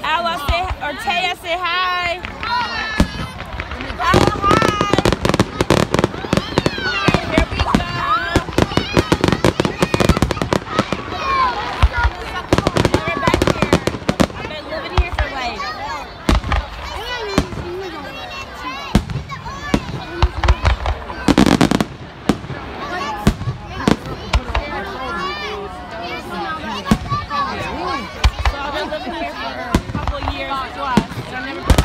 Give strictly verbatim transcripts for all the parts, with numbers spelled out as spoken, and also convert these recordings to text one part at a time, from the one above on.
Ella say, or Taya say hi. Ella, hi. Okay, here we go. We're back here. I've been living here for like. So I've been living here for a couple of years plus. And I've never.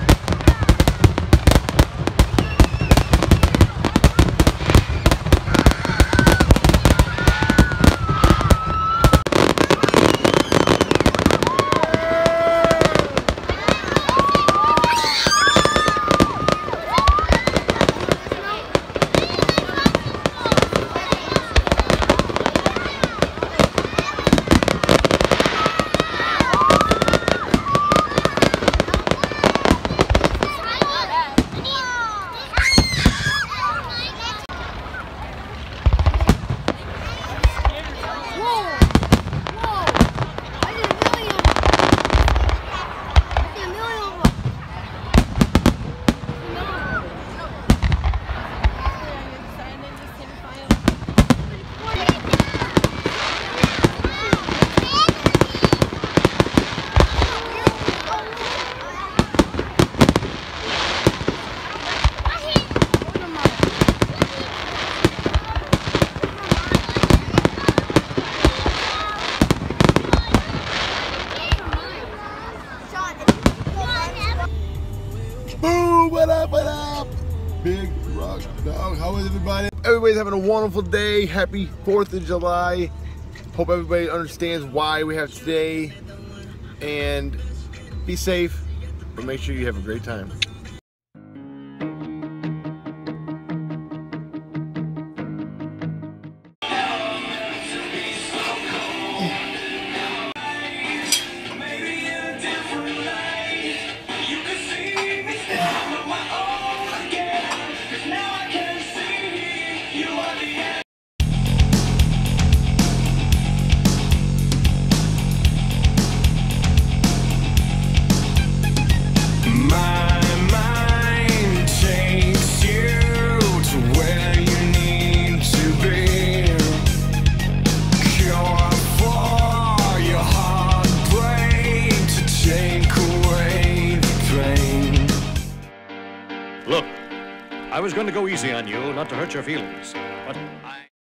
Boo! What up, what up? Big Rock Dog. How is everybody? Everybody's having a wonderful day. Happy fourth of July. Hope everybody understands why we have today. And be safe, but make sure you have a great time. Look, I was going to go easy on you, not to hurt your feelings, but I...